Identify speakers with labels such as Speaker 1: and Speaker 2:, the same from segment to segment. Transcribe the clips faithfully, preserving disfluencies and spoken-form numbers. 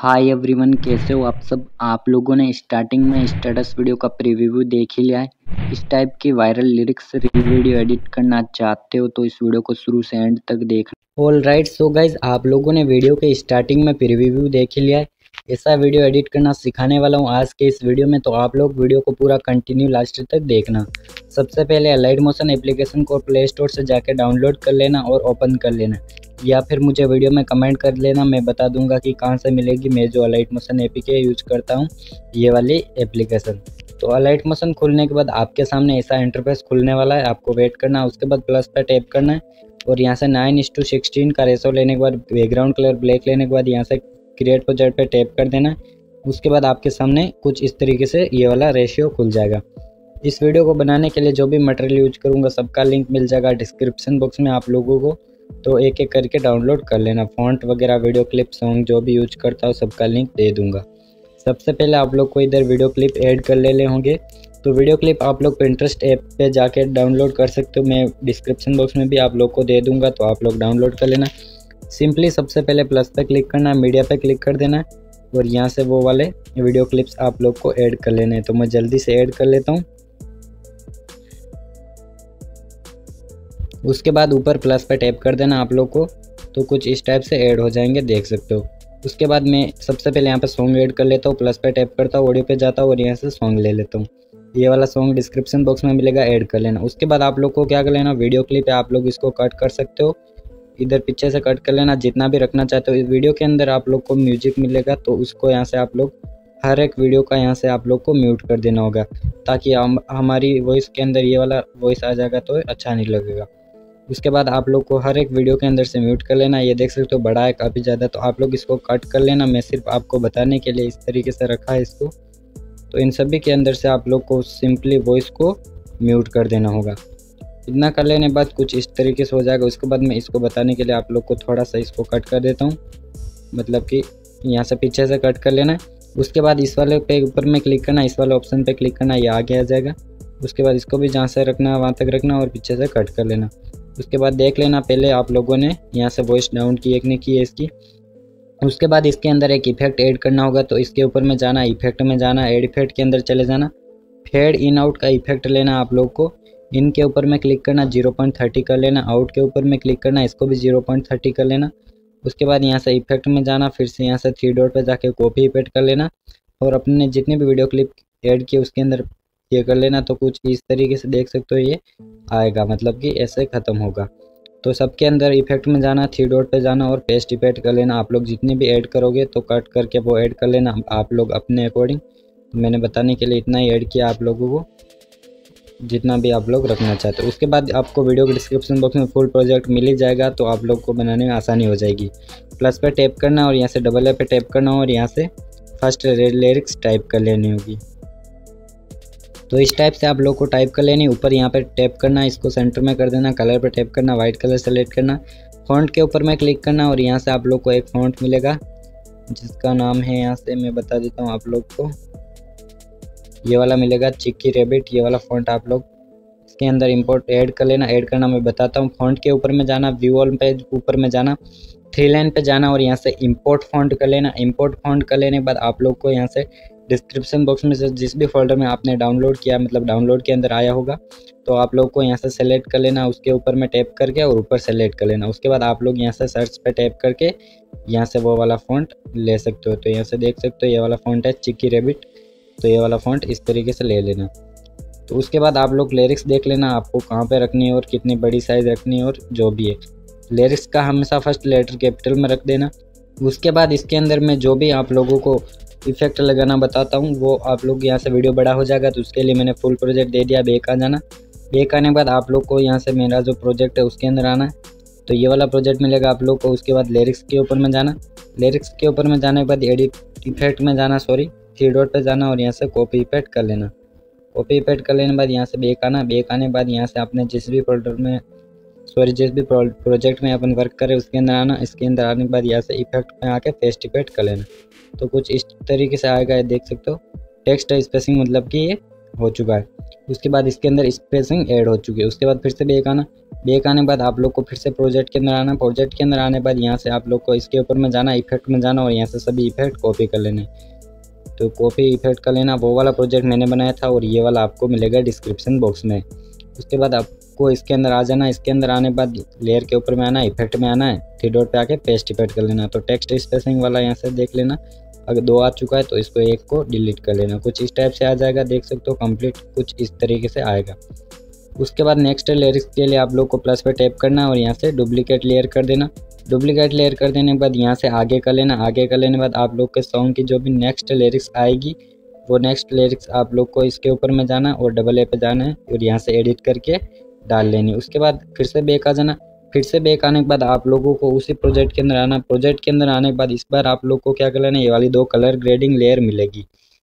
Speaker 1: Hi everyone, कैसे हो आप सब। आप लोगों ने स्टार्टिंग में स्टेटस वीडियो का प्रीव्यू देख ही लिया है। इस टाइप की वायरल लिरिक्स वीडियो एडिट करना चाहते हो तो इस वीडियो को शुरू से एंड तक देखना। ऑल राइट, सो गाइज आप लोगों ने वीडियो के स्टार्टिंग में प्रीव्यू देख ही लिया है। ऐसा वीडियो एडिट करना सिखाने वाला हूँ आज के इस वीडियो में, तो आप लोग वीडियो को पूरा कंटिन्यू लास्ट तक देखना। सबसे पहले अलाइट मोशन एप्लीकेशन को प्ले स्टोर से जाके डाउनलोड कर लेना और ओपन कर लेना, या फिर मुझे वीडियो में कमेंट कर लेना, मैं बता दूंगा कि कहाँ से मिलेगी। मैं जो अलाइट मोशन एपीके यूज करता हूँ, ये वाली एप्लीकेशन। तो अलाइट मोशन खुलने के बाद आपके सामने ऐसा इंटरफेस खुलने वाला है। आपको वेट करना है, उसके बाद प्लस पर टैप करना है और यहाँ से नाइन इस टू सिक्सटीन का रेशो लेने के बाद बैकग्राउंड कलर ब्लैक लेने के बाद यहाँ से क्रिएट प्रोजेक्ट पे टैप कर देना। उसके बाद आपके सामने कुछ इस तरीके से ये वाला रेशियो खुल जाएगा। इस वीडियो को बनाने के लिए जो भी मटेरियल यूज करूँगा सबका लिंक मिल जाएगा डिस्क्रिप्शन बॉक्स में आप लोगों को, तो एक एक करके डाउनलोड कर लेना। फॉन्ट वगैरह, वीडियो क्लिप, सॉन्ग जो भी यूज करता हूँ सबका लिंक दे दूंगा। सबसे पहले आप लोग को इधर वीडियो क्लिप ऐड कर ले होंगे, तो वीडियो क्लिप आप लोग पिंटरेस्ट ऐप पे जाके डाउनलोड कर सकते हो। मैं डिस्क्रिप्शन बॉक्स में भी आप लोग को दे दूंगा, तो आप लोग डाउनलोड कर लेना। सिंपली सबसे पहले प्लस पे क्लिक करना है, मीडिया पे क्लिक कर देना और यहाँ से वो वाले वीडियो क्लिप्स आप लोग को ऐड कर लेने हैं। तो मैं जल्दी से ऐड कर लेता हूँ। उसके बाद ऊपर प्लस पे टैप कर देना आप लोग को, तो कुछ इस टाइप से ऐड हो जाएंगे, देख सकते हो। उसके बाद मैं सबसे पहले यहाँ पे सॉन्ग ऐड कर लेता हूँ। प्लस पे टैप करता हूँ, ऑडियो पे जाता हूँ और यहाँ से सॉन्ग ले लेता हूँ। ये वाला सॉन्ग डिस्क्रिप्शन बॉक्स में मिलेगा, ऐड कर लेना। उसके बाद आप लोग को क्या कर लेना, वीडियो क्लिप है, आप लोग इसको कट कर सकते हो। इधर पीछे से कट कर लेना जितना भी रखना चाहते हो। इस वीडियो के अंदर आप लोग को म्यूजिक मिलेगा, तो उसको यहाँ से आप लोग हर एक वीडियो का यहाँ से आप लोग को म्यूट कर देना होगा, ताकि हम हमारी वॉइस के अंदर ये वाला वॉइस आ जाएगा तो अच्छा नहीं लगेगा। उसके बाद आप लोग को हर एक वीडियो के अंदर से म्यूट कर लेना। ये देख सकते हो बड़ा है काफ़ी ज़्यादा, तो आप लोग इसको कट कर लेना। मैं सिर्फ आपको बताने के लिए इस तरीके से रखा है इसको। तो इन सभी के अंदर से आप लोग को सिंपली वॉइस को म्यूट कर देना होगा। इतना कर लेने बाद कुछ इस तरीके से हो जाएगा। उसके बाद मैं इसको बताने के लिए आप लोग को थोड़ा सा इसको कट कर देता हूँ, मतलब कि यहाँ से पीछे से कट कर लेना है। उसके बाद इस वाले पे ऊपर में क्लिक करना, इस वाले ऑप्शन पे क्लिक करना, ये आगे आ जाएगा। उसके बाद इसको भी जहाँ से रखना है वहाँ तक रखना और पीछे से कट कर लेना। उसके बाद देख लेना पहले आप लोगों ने यहाँ से वॉइस डाउन की एक ने की है इसकी। उसके बाद इसके अंदर एक इफेक्ट ऐड करना होगा, तो इसके ऊपर में जाना, इफेक्ट में जाना, एड इफेक्ट के अंदर चले जाना, फेड इन आउट का इफेक्ट लेना आप लोग को। इन के ऊपर में क्लिक करना, जीरो पॉइंट थर्टी कर लेना। आउट के ऊपर में क्लिक करना, इसको भी जीरो पॉइंट थर्टी कर लेना। उसके बाद यहाँ से इफेक्ट में जाना, फिर से यहाँ से थ्री डॉट पे जाके कॉपी इफेक्ट कर लेना और अपने जितने भी वीडियो क्लिप ऐड किए उसके अंदर ये कर लेना। तो कुछ इस तरीके से देख सकते हो ये आएगा, मतलब कि ऐसे ख़त्म होगा। तो सबके अंदर इफेक्ट में जाना, थ्री डॉट पे जाना और पेस्ट इफेक्ट कर लेना। आप लोग जितने भी ऐड करोगे तो कट करके वो ऐड कर लेना आप लोग अपने अकॉर्डिंग। तो मैंने बताने के लिए इतना ही ऐड किया आप लोगों को, जितना भी आप लोग रखना चाहते हो। उसके बाद आपको वीडियो के डिस्क्रिप्शन बॉक्स में फुल प्रोजेक्ट मिल ही जाएगा, तो आप लोग को बनाने में आसानी हो जाएगी। प्लस पे टैप करना और यहाँ से डबल ए पे टैप करना और यहाँ से फर्स्ट लिरिक्स टाइप कर लेनी होगी। तो इस टाइप से आप लोग को टाइप कर लेनी। ऊपर यहाँ पे टैप करना, इसको सेंटर में कर देना, कलर पे टैप करना, वाइट कलर सेलेक्ट करना, फॉन्ट के ऊपर में क्लिक करना और यहाँ से आप लोग को एक फॉन्ट मिलेगा जिसका नाम है, यहाँ से मैं बता देता हूँ आप लोग को, ये वाला मिलेगा चिक्की रैबिट। ये वाला फॉन्ट आप लोग इसके अंदर इंपोर्ट ऐड कर लेना। ऐड करना मैं बताता हूँ। फॉन्ट के ऊपर में जाना, व्यू ऑल पे ऊपर में जाना, थ्री लाइन पे जाना और यहाँ से इंपोर्ट फॉन्ट कर लेना। इंपोर्ट फॉन्ट कर लेने के बाद आप लोग को यहाँ से डिस्क्रिप्शन बॉक्स में से जिस भी फोल्डर में आपने डाउनलोड किया, मतलब डाउनलोड के अंदर आया होगा, तो आप लोग को यहाँ से सेलेक्ट कर लेना, उसके ऊपर में टैप करके और ऊपर सेलेक्ट कर लेना। उसके बाद आप लोग यहाँ से सर्च पे टैप करके यहाँ से वो वाला फ़ॉन्ट ले सकते हो। तो यहाँ से देख सकते हो ये वाला फ़ॉन्ट है चिक्की रैबिट, तो ये वाला फ़ॉन्ट इस तरीके से ले लेना। तो उसके बाद आप लोग लिरिक्स देख लेना आपको कहाँ पे रखनी है और कितनी बड़ी साइज़ रखनी है और जो भी है। लिरिक्स का हमेशा फर्स्ट लेटर कैपिटल में रख देना। उसके बाद इसके अंदर मैं जो भी आप लोगों को इफेक्ट लगाना बताता हूँ वो आप लोग यहाँ से वीडियो बड़ा हो जाएगा, तो उसके लिए मैंने फुल प्रोजेक्ट दे दिया। बैक आ जाना, बैक आने के बाद आप लोग को यहाँ से मेरा जो प्रोजेक्ट है उसके अंदर आना है, तो ये वाला प्रोजेक्ट मिलेगा आप लोग को। उसके बाद लिरिक्स के ऊपर में जाना, लिरिक्स के ऊपर में जाने के बाद एडिट इफेक्ट में जाना, सॉरी थ्री डॉट पे जाना और यहाँ से कॉपी इफेक्ट कर लेना। कॉपी इफेक्ट कर लेने के बाद यहाँ से बैक आना, बैक आने के बाद यहाँ से आपने जिस भी फोल्डर में, सॉरी जिस भी प्रोजेक्ट में अपन वर्क करें उसके अंदर आना। इसके अंदर आने के बाद यहाँ से इफेक्ट में आके पेस्ट इफेक्ट कर लेना। तो कुछ इस तरीके से आएगा, ये देख सकते हो। टेक्स्ट स्पेसिंग मतलब कि ये हो चुका है। उसके बाद इसके अंदर स्पेसिंग ऐड हो चुकी है। उसके बाद फिर से बैक आना, बैक आने के बाद आप लोग को फिर से प्रोजेक्ट के अंदर आना। प्रोजेक्ट के अंदर आने के बाद यहाँ से आप लोग को इसके ऊपर में जाना, इफेक्ट में जाना और यहाँ से सभी इफेक्ट कॉपी कर लेने। तो कॉपी इफेक्ट कर लेना। वो वाला प्रोजेक्ट मैंने बनाया था और ये वाला आपको मिलेगा डिस्क्रिप्शन बॉक्स में। उसके बाद आपको इसके अंदर आ जाना। इसके अंदर आने के बाद लेयर के ऊपर में आना, इफेक्ट में आना है, थ्री डॉट पे आके पेस्ट इफेक्ट कर लेना। तो टेक्स्ट स्पेसिंग वाला यहाँ से देख लेना, अगर दो आ चुका है तो इसको एक को डिलीट कर लेना। कुछ इस टाइप से आ जाएगा, देख सकते हो कंप्लीट कुछ इस तरीके से आएगा। उसके बाद नेक्स्ट लेयर्स के लिए आप लोग को प्लस पे टैप करना है और यहाँ से डुप्लीकेट लेयर कर देना। डुप्लीकेट लेयर कर देने के बाद यहाँ से आगे कर लेना। आगे कर लेने के बाद आप लोग के सॉन्ग की जो भी नेक्स्ट लिरिक्स आएगी वो नेक्स्ट लिरिक्स आप लोग को इसके ऊपर में जाना और डबल ए पे जाना है और यहाँ से एडिट करके डाल लेनी। उसके बाद फिर से बैक आ जाना। फिर से बैक आने के बाद आप लोगों को उसी प्रोजेक्ट के अंदर आना। प्रोजेक्ट के अंदर आने के बाद इस बार आप लोग को क्या कर लेना, ये वाली दो कलर ग्रेडिंग लेयर मिलेगी।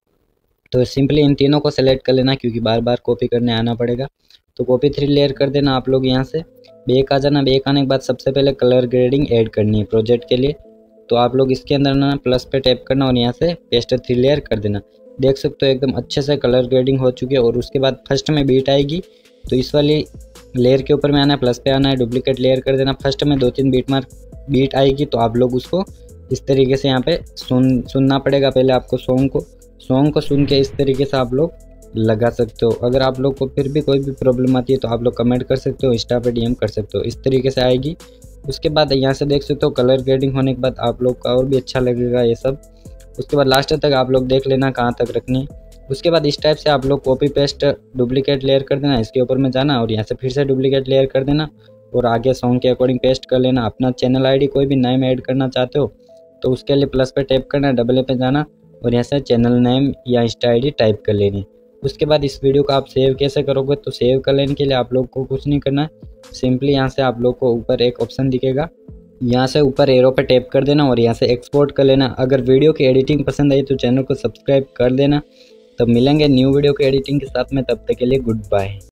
Speaker 1: तो सिंपली इन तीनों को सेलेक्ट कर लेना क्योंकि बार बार कॉपी करने आना पड़ेगा। तो कॉपी थ्री लेयर कर देना आप लोग। यहाँ से बैक आ जाना। बैक आने के बाद सबसे पहले कलर ग्रेडिंग ऐड करनी है प्रोजेक्ट के लिए। तो आप लोग इसके अंदर ना प्लस पे टैप करना और यहाँ से पेस्ट थ्री लेयर कर देना। देख सकते हो एकदम अच्छे से कलर ग्रेडिंग हो चुकी है। और उसके बाद फर्स्ट में बीट आएगी तो इस वाली लेयर के ऊपर में आना है, प्लस पे आना है, डुप्लीकेट लेयर कर देना। फर्स्ट में दो तीन बीट मार्क बीट आएगी तो आप लोग उसको इस तरीके से यहाँ पे सुन सुनना पड़ेगा पहले आपको सॉन्ग को। सॉन्ग को सुन के इस तरीके से आप लोग लगा सकते हो। अगर आप लोग को फिर भी कोई भी प्रॉब्लम आती है तो आप लोग कमेंट कर सकते हो, इंस्टा पे डीएम कर सकते हो। इस तरीके से आएगी। उसके बाद यहाँ से देख सकते हो कलर ग्रेडिंग होने के बाद आप लोग का और भी अच्छा लगेगा ये सब। उसके बाद लास्ट तक आप लोग देख लेना कहाँ तक रखनी है। उसके बाद इस टाइप से आप लोग कॉपी पेस्ट डुप्लीकेट लेयर कर देना, इसके ऊपर में जाना और यहाँ से फिर से डुप्लीकेट लेयर कर देना और आगे सॉन्ग के अकॉर्डिंग पेस्ट कर लेना। अपना चैनल आईडी कोई भी नेम ऐड करना चाहते हो तो उसके लिए प्लस पे टैप करना, डबल ए पे जाना और यहाँ से चैनल नेम या इंस्टा आईडी टाइप कर लेनी। उसके बाद इस वीडियो को आप सेव कैसे करोगे, तो सेव कर लेने के लिए आप लोग को कुछ नहीं करना है। सिंपली यहाँ से आप लोग को ऊपर एक ऑप्शन दिखेगा, यहाँ से ऊपर एरो पे टैप कर देना और यहाँ से एक्सपोर्ट कर लेना। अगर वीडियो की एडिटिंग पसंद आई तो चैनल को सब्सक्राइब कर देना। तब मिलेंगे न्यू वीडियो की एडिटिंग के साथ में, तब तक के लिए गुड बाय।